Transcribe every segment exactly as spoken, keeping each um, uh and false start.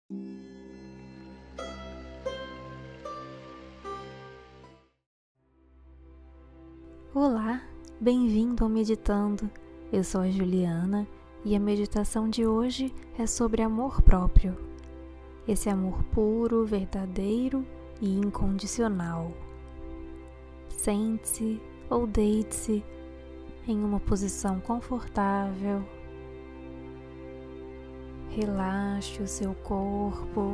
Olá, bem-vindo ao Meditando. Eu sou a Juliana e a meditação de hoje é sobre amor próprio. Esse amor puro, verdadeiro e incondicional. Sente-se ou deite-se em uma posição confortável. Relaxe o seu corpo.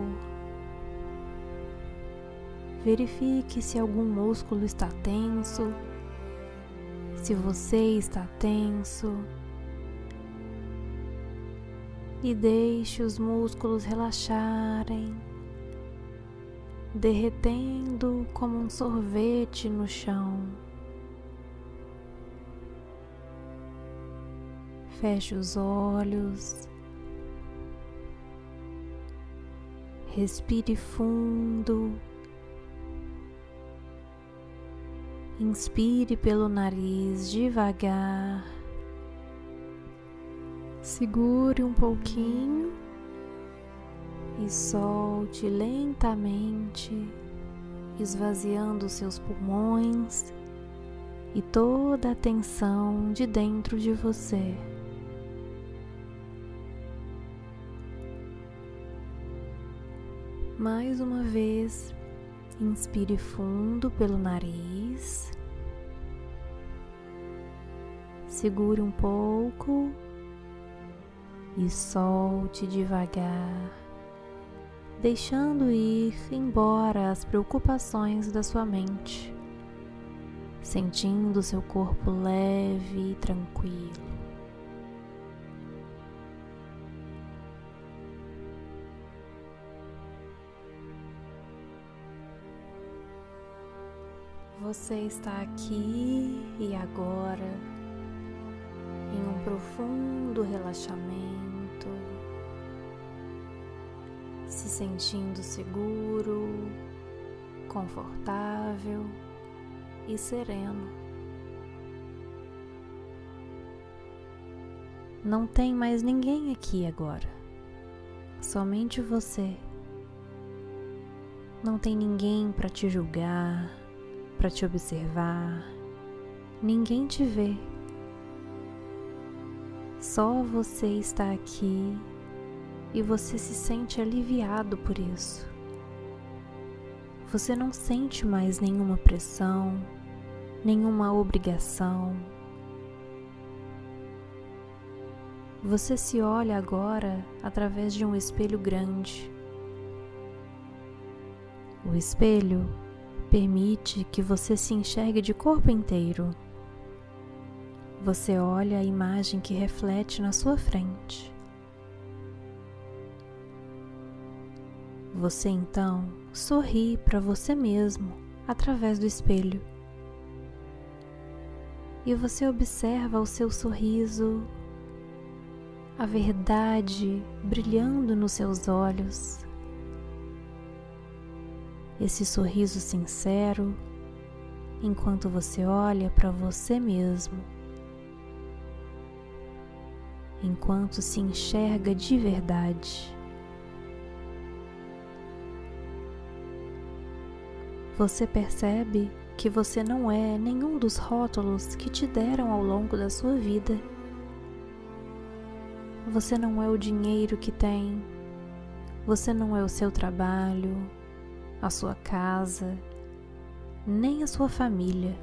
Verifique se algum músculo está tenso. Se você está tenso, e deixe os músculos relaxarem, derretendo como um sorvete no chão. Feche os olhos, respire fundo. Inspire pelo nariz devagar, segure um pouquinho e solte lentamente, esvaziando seus pulmões e toda a tensão de dentro de você. Mais uma vez, inspire fundo pelo nariz, segure um pouco e solte devagar, deixando ir embora as preocupações da sua mente, sentindo seu corpo leve e tranquilo. Você está aqui e agora em um profundo relaxamento, se sentindo seguro, confortável e sereno. Não tem mais ninguém aqui agora, somente você. Não tem ninguém para te julgar, para te observar, ninguém te vê. Só você está aqui e você se sente aliviado por isso. Você não sente mais nenhuma pressão, nenhuma obrigação. Você se olha agora através de um espelho grande. O espelho permite que você se enxergue de corpo inteiro. Você olha a imagem que reflete na sua frente. Você então sorri para você mesmo através do espelho. E você observa o seu sorriso, a verdade brilhando nos seus olhos. Esse sorriso sincero, enquanto você olha para você mesmo, enquanto se enxerga de verdade. Você percebe que você não é nenhum dos rótulos que te deram ao longo da sua vida. Você não é o dinheiro que tem, você não é o seu trabalho, a sua casa, nem a sua família.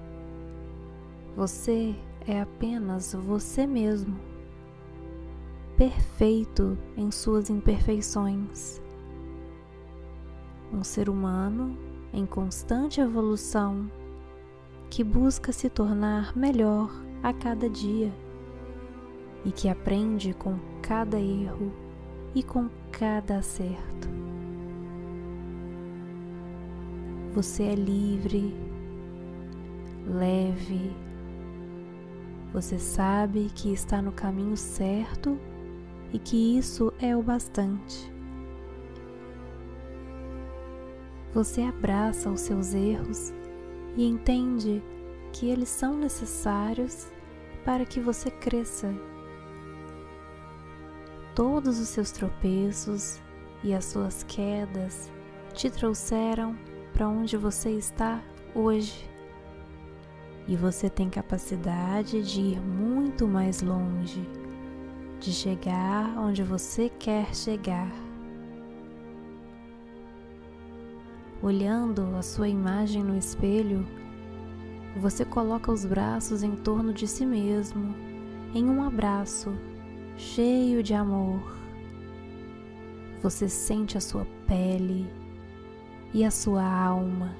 Você é apenas você mesmo, perfeito em suas imperfeições. Um ser humano em constante evolução que busca se tornar melhor a cada dia e que aprende com cada erro e com cada acerto. Você é livre, leve, você sabe que está no caminho certo e que isso é o bastante. Você abraça os seus erros e entende que eles são necessários para que você cresça. Todos os seus tropeços e as suas quedas te trouxeram para onde você está hoje. E você tem capacidade de ir muito mais longe, de chegar onde você quer chegar. Olhando a sua imagem no espelho, você coloca os braços em torno de si mesmo, em um abraço cheio de amor. Você sente a sua pele e a sua alma.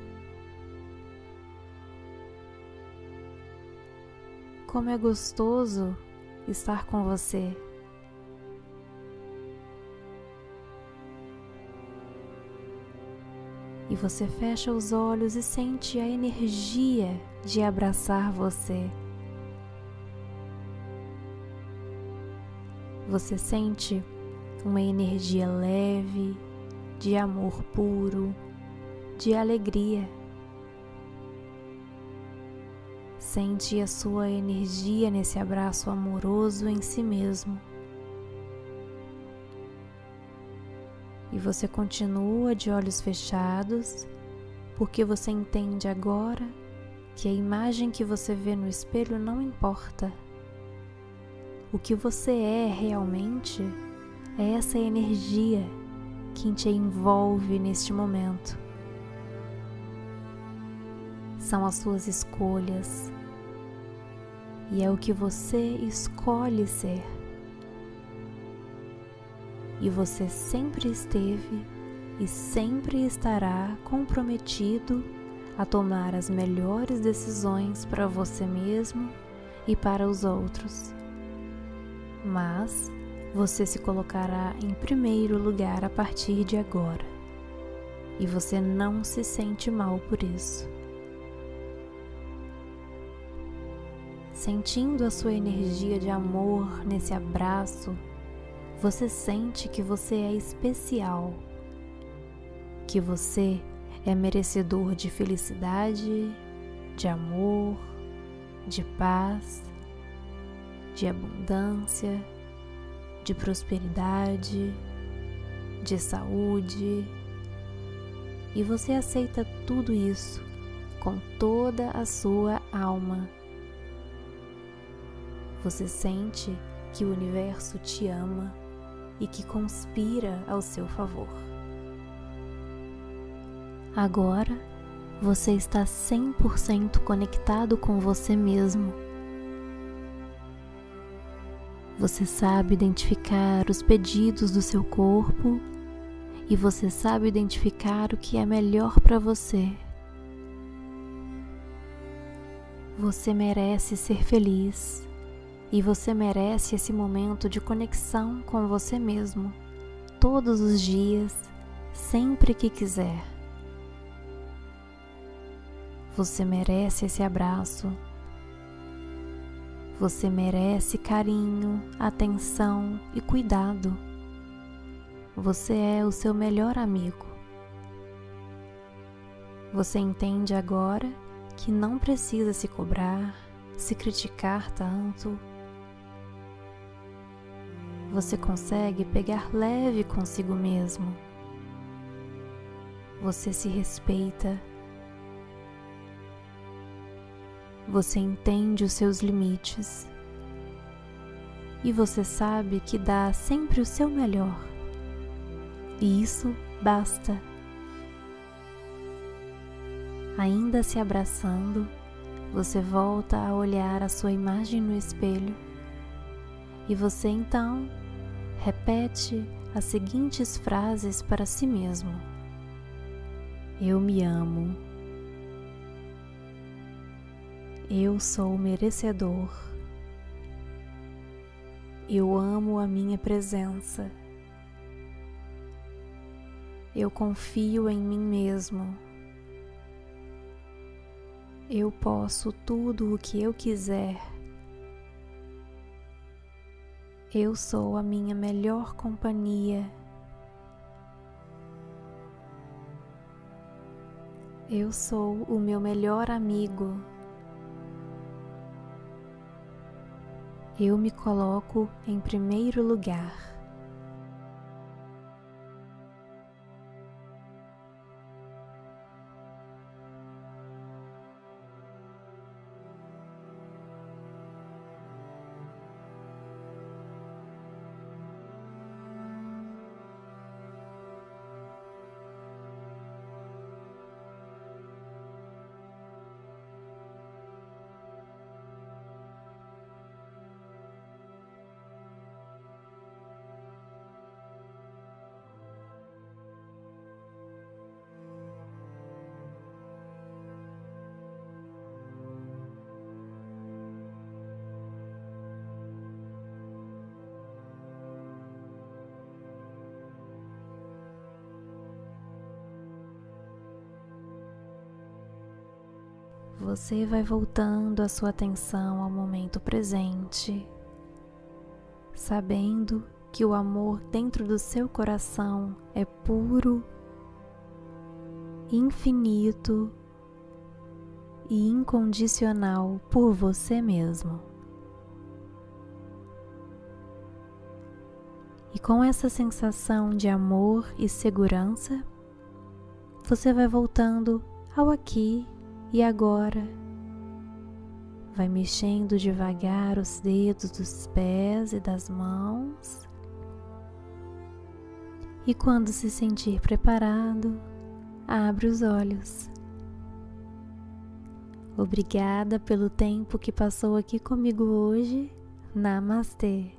Como é gostoso estar com você. E você fecha os olhos e sente a energia de abraçar você. Você sente uma energia leve, de amor puro, de alegria. Sente a sua energia nesse abraço amoroso em si mesmo. E você continua de olhos fechados, porque você entende agora que a imagem que você vê no espelho não importa. O que você é realmente é essa energia que te envolve neste momento. São as suas escolhas, e é o que você escolhe ser. E você sempre esteve e sempre estará comprometido a tomar as melhores decisões para você mesmo e para os outros. Mas você se colocará em primeiro lugar a partir de agora, e você não se sente mal por isso. Sentindo a sua energia de amor nesse abraço, você sente que você é especial, que você é merecedor de felicidade, de amor, de paz, de abundância, de prosperidade, de saúde. E você aceita tudo isso com toda a sua alma. Você sente que o universo te ama e que conspira ao seu favor. Agora, você está cem por cento conectado com você mesmo. Você sabe identificar os pedidos do seu corpo e você sabe identificar o que é melhor para você. Você merece ser feliz. E você merece esse momento de conexão com você mesmo, todos os dias, sempre que quiser. Você merece esse abraço. Você merece carinho, atenção e cuidado. Você é o seu melhor amigo. Você entende agora que não precisa se cobrar, se criticar tanto. Você consegue pegar leve consigo mesmo. Você se respeita. Você entende os seus limites. E você sabe que dá sempre o seu melhor. E isso basta. Ainda se abraçando, você volta a olhar a sua imagem no espelho. E você então repete as seguintes frases para si mesmo: eu me amo. Eu sou merecedor. Eu amo a minha presença. Eu confio em mim mesmo. Eu posso tudo o que eu quiser. Eu sou a minha melhor companhia. Eu sou o meu melhor amigo. Eu me coloco em primeiro lugar. você vai voltando a sua atenção ao momento presente, sabendo que o amor dentro do seu coração é puro, infinito e incondicional por você mesmo. E com essa sensação de amor e segurança, você vai voltando ao aqui e agora. Vai mexendo devagar os dedos dos pés e das mãos. E quando se sentir preparado, abre os olhos. Obrigada pelo tempo que passou aqui comigo hoje. Namastê!